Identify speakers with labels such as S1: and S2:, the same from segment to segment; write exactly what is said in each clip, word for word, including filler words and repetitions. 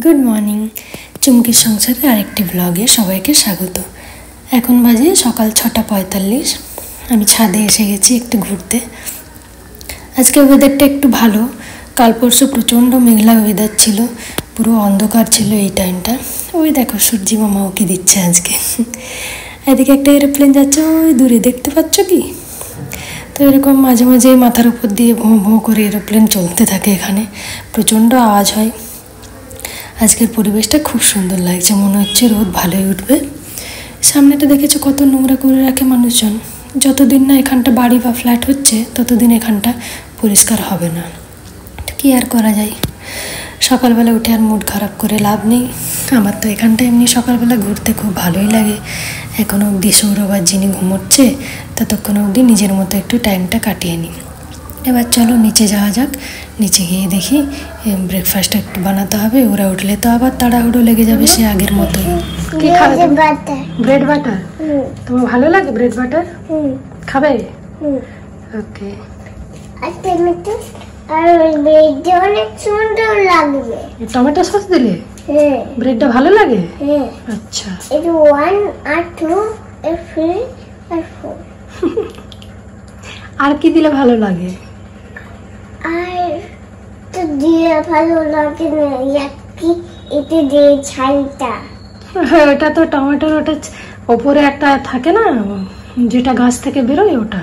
S1: Good morning. চুমকির সংসারে আরেকটি ব্লগে সবাইকে স্বাগত। এখন বাজে সকাল ছটা পঁয়তাল্লিশ। আমি ছাদে এসে গেছি একটু ঘুরতে। আজকে ওয়েদারটা একটু ভালো। কাল পরশু প্রচণ্ড মেঘলা ওয়েদার ছিল, পুরো অন্ধকার ছিল এই টাইমটা। ওই দেখো সূর্যি মামা ওকে দিচ্ছে আজকে। এদিকে একটা এরোপ্লেন যাচ্ছে ওই দূরে, দেখতে পাচ্ছ কি? তো এরকম মাঝে মাঝে মাথার উপর দিয়ে ভোঁ ভোঁ করে এরোপ্লেন চলতে থাকে, এখানে প্রচণ্ড আওয়াজ হয়। আজকের পরিবেশটা খুব সুন্দর লাগছে, মনে হচ্ছে রোদ ভালোই উঠবে। সামনেটা দেখেছো কত নোংরা করে রাখে মানুষজন। যতদিন না এখানটা বাড়ি বা ফ্ল্যাট হচ্ছে ততদিন এখানটা পরিষ্কার হবে না। কি আর করা যায়, সকালবেলা উঠে আর মুড খারাপ করে লাভ নেই। আমার তো এখানটা এমনি সকালবেলা ঘুরতে খুব ভালোই লাগে। এখনও অবধি সৌরভ আর যিনি ঘুমোচ্ছে, ততক্ষণ অবধি নিজের মতো একটু টাইমটা কাটিয়ে নিই। এবার চলো নিচে যাওয়া যাক। নিচে গিয়ে দেখি ব্রেকফাস্টটা একটু বানাতে হবে। ওরা উঠলে তো আবার তাড়াহুড়ো লেগে যাবে সে আগের মতো। কি খাবে? Bread butter. তোমার ভালো লাগে ব্রেড বাটার? খাবে? ওকে।
S2: অনেক সুন্দর লাগবে।
S1: টমেটো সস দিলে ব্রেডটা ভালো লাগে? আচ্ছা,
S2: এটা ওয়ান আর টু আর থ্রি আর ফোর।
S1: আর কি দিলে ভালো লাগে?
S2: আর তো দিয়ে ভালো লাগে না, কি এতে দিয়ে ঝালটা।
S1: ওটা তো টমেটোর, ওটা ওপরে একটা থাকে না যেটা গাছ থেকে বেরোয় ওটা।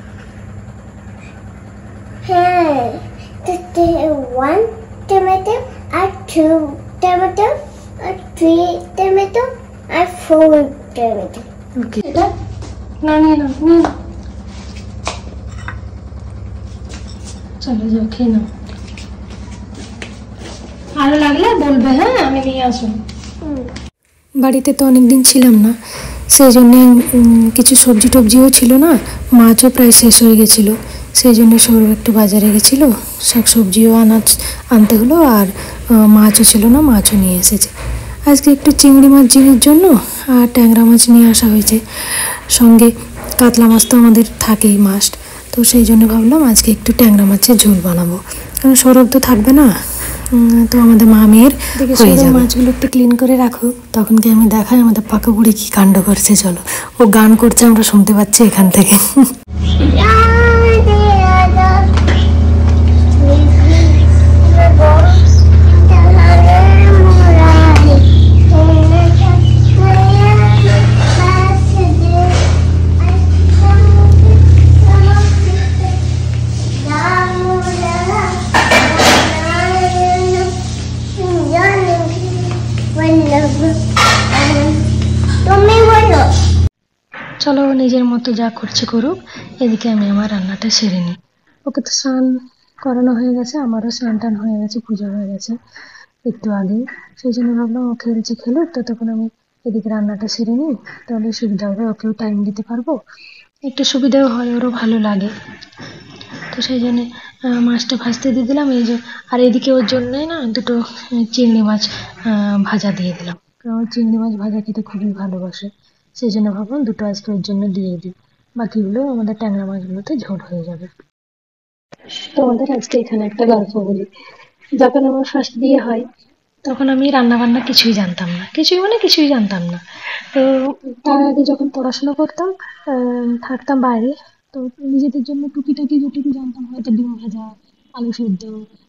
S2: হ্যাঁ, তো ওয়ান টমেটো আর টু টমেটো আর থ্রি টমেটো আর ফোর টমেটো।
S1: ওকে, এটা না নিয়ে নাও, নিয়ে নাও। চলো যাও, খেয়ে নাও। ভালো লাগলে বলবে, হ্যাঁ আমি নিয়ে আসবো। বাড়িতে তো অনেকদিন ছিলাম না, সেই জন্যে কিছু সবজি টবজিও ছিল না, মাছও প্রায় শেষ হয়ে গেছিলো। সেই জন্য সৌরভ একটু বাজারে গেছিলো, শাক সবজিও আনাজ আনতে হলো, আর মাছও ছিল না, মাছও নিয়ে এসেছে। আজকে একটু চিংড়ি মাছ ঝিঙের জন্য আর ট্যাংরা মাছ নিয়ে আসা হয়েছে, সঙ্গে কাতলা মাছ তো আমাদের থাকেই মাস্ট। তো সেই জন্য ভাবলাম আজকে একটু ট্যাংরা মাছের ঝোল বানাবো, কারণ সৌরভ তো থাকবে না, তো আমাদের মা মেয়ের হয়ে যাবে। মাছগুলো একটু ক্লিন করে রাখো, তখনকে আমি দেখাই আমাদের পাকা বুড়ি কী কাণ্ড করছে। চলো, ও গান করছে, আমরা শুনতে পাচ্ছি এখান থেকে। চলো নিজের মতো যা করছে করুক, এদিকে আমি আমার রান্নাটা সেরে নিই। ওকে তো স্নান করানো হয়ে গেছে, আমারও স্নান টান হয়ে গেছে, পুজো হয়ে গেছে একটু আগে। সেই জন্য ভাবলাম ও খেলছে খেলুক, ততক্ষণ আমি এদিকে রান্নাটা সেরে নিই, তাহলে সুবিধা হবে, ওকেও টাইম দিতে পারবো, একটু সুবিধাও হয়, ওরও ভালো লাগে। তো সেই জন্যে মাছটা ভাজতে দিয়ে দিলাম এই যে, আর এদিকে ওর জন্যই না দুটো চিংড়ি মাছ ভাজা দিয়ে দিলাম, কারণ চিংড়ি মাছ ভাজা খেতে খুবই ভালোবাসে। সেই জন্য ভাবলাম দুটো আজকে ওর জন্য দিয়ে দিই, বাকিগুলো আমাদের ট্যাংরা মাছগুলোতে ঝোল হয়ে যাবে। তোমাদের আজকে এখানে একটা গল্প বলি। যখন আমার ফার্স্ট বিয়ে হয় তখন আমি রান্না বান্না কিছুই জানতাম না, কিছুই মানে কিছুই জানতাম না। তো তার আগে যখন পড়াশোনা করতাম, থাকতাম বাইরে, তো নিজেদের জন্য টুকিটাকি যেটুকু জানতাম, হয়তো ডিম ভাজা, আলু সেদ্ধ,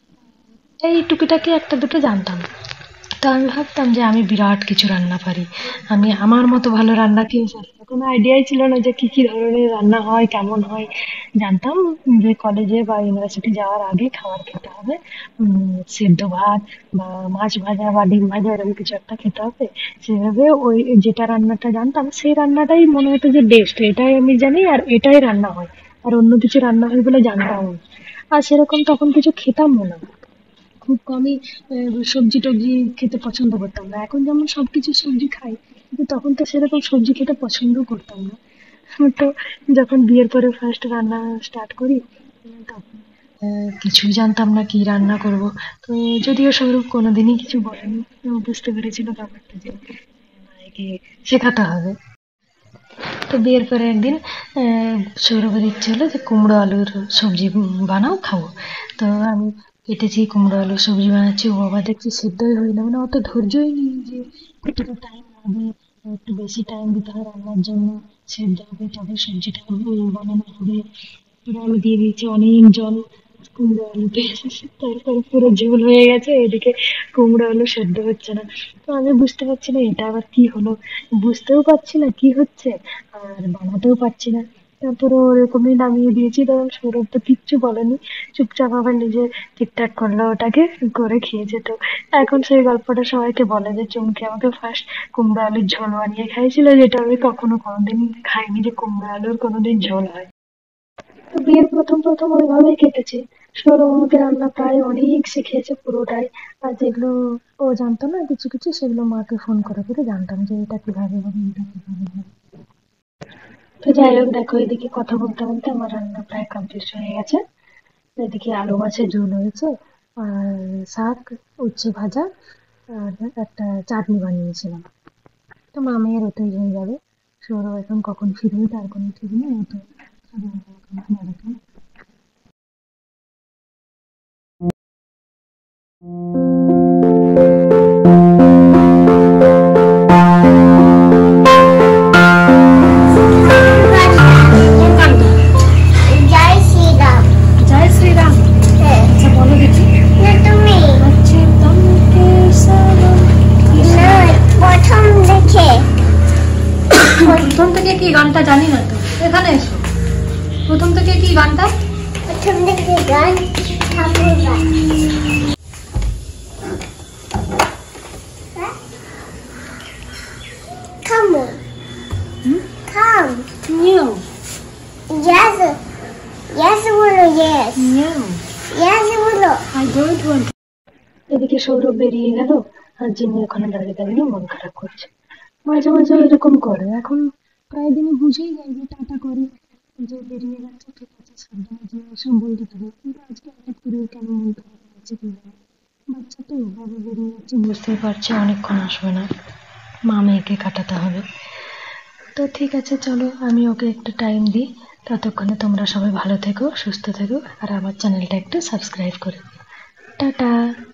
S1: এই টুকিটাকি একটা দুটো জানতাম। তো আমি ভাবতাম যে আমি বিরাট কিছু রান্না পারি, আমি আমার মতো ভালো রান্না কেউ পারে না। কোনো আইডিয়াই ছিল না যে কী কী ধরনের রান্না হয়, কেমন হয়। জানতাম যে কলেজে বা ইউনিভার্সিটি যাওয়ার আগে খাবার খেতে হবে, সেদ্ধ ভাত বা মাছ ভাজা বা ডিম ভাজা এরকম কিছু একটা খেতে হবে। সেভাবে ওই যেটা রান্নাটা জানতাম সেই রান্নাটাই মনে হতো যে বেস্ট, এটাই আমি জানি আর এটাই রান্না হয়, আর অন্য কিছু রান্না হয় বলে জানতাম না। আর সেরকম তখন কিছু খেতামও না, খুব কমই সবজি টবজি খেতে পছন্দ করতাম না। এখন যেমন সব কিছু সবজি খাই, কিন্তু তখন তো সেরকম সবজি খেতে পছন্দও করতাম না। তো যখন বিয়ের পরে ফার্স্ট রান্না স্টার্ট করি, তখন কিছুই জানতাম না কি রান্না করব। তো যদিও সৌরভ কোনোদিনই কিছু বলেনি, বুঝতে পেরেছিল ব্যাপারটা যে মাকে শেখাতে হবে। তো বিয়ের পরে একদিন সৌরভের ইচ্ছে হলো যে কুমড়ো আলুর সবজি বানাও, খাবো। তো আমি কেটেছি, কুমড়ো আলু সবজি বানাচ্ছি। ও বাবা দেখছি সেদ্ধই হয় না, মানে অত ধৈর্যই নেই যে কতটা টাইম লাগবে, একটু বেশি টাইম দিতে হয় রান্নার জন্য, সেদ্ধ হবে তবে সবজিটা বানানো হবে। এবার আমি দিয়ে দিয়েছি অনেক জল কুমড়ো আলুতে, তারপরে পুরো ঝোল হয়ে গেছে, এদিকে কুমড়ো আলু সেদ্ধ হচ্ছে না। তো আমি বুঝতে পারছি না এটা আবার কি হলো, বুঝতেও পারছি না কি হচ্ছে আর বানাতেও পারছি না। তারপরে ওরকমই নামিয়ে দিয়েছি, তখন সৌরভ তো কিচ্ছু বলেনি, চুপচাপ আবার নিজে ঠিকঠাক করলো ওটাকে, করে খেয়েছে। তো এখন সেই গল্পটা সবাইকে বলে যে চুমকি আমাকে ফার্স্ট কুমড়ো আলুর ঝোল বানিয়ে খাইছিল, যেটা আমি কখনো কোনোদিন খাইনি যে কুমড়ো আলুর কোনোদিন ঝোল হয়। তো বিয়ের প্রথম প্রথম ওইভাবেই কেটেছে। সৌরভ আমাকে রান্না প্রায় অনেক শিখিয়েছে পুরোটাই। আর যেগুলো ও জানতো না কিছু কিছু, সেগুলো মাকে ফোন করে করে জানতাম যে এটা কিভাবে হবে, এটা কিভাবে হবে। তো যাই হোক, দেখো এদিকে কথা বলতে বলতে আমার রান্না প্রায় কমপ্লিট হয়ে গেছে। এদিকে আলু মাছের ঝোল হয়েছে, আর শাক, উচ্ছে ভাজা, আর একটা চাটনি বানিয়েছিলাম। তো মামের ওটাই হয়ে যাবে। সৌরভ এখন কখন ফিরবে তার কোনো ঠিক নেই, ও তো শুধু এরকম।
S2: জয় শ্রীরাম।
S1: জয় শ্রীরাম।
S2: হ্যাঁ।
S1: আচ্ছা বলো দেখি।
S2: না তুমি।
S1: আচ্ছা তমকে সালাম।
S2: না, প্রথম দেখে।
S1: প্রথম থেকে কি গানটা জানি না তো, এখানে এসো। প্রথম থেকে কি গানটা?
S2: প্রথম দেখে গান ঠাকুর গান। Come on.
S1: Hmm?
S2: Come.
S1: নিও
S2: Yes. Yes বলো yes.
S1: নিও
S2: Yes বলো।
S1: I don't want. এদিকে সৌরভ বেরিয়ে গেল, আর জিম্মি ওখানে দাঁড়িয়ে দাঁড়িয়ে মন খারাপ করছে। মাঝে মাঝে এরকম করে, এখন প্রায় দিনই বুঝেই যায় যে টাটা করে, যে বেরিয়ে যাচ্ছে ঠিক আছে, সাবধানে যে এসব বলতে পারে, কিন্তু আজকে হঠাৎ করে কেন মন খারাপ হচ্ছে কি জানে। বাচ্চা তো ভাবে বেরিয়ে যাচ্ছে, বুঝতেই পারছে অনেকক্ষণ আসবে না, মা মেয়েকে কাটাতে হবে। তো ঠিক আছে চলো, আমি ওকে একটু টাইম দিই। ততক্ষণে তোমরা সবাই ভালো থেকো, সুস্থ থেকো, আর আমার চ্যানেলটা একটু সাবস্ক্রাইব করে দিও। টাটা।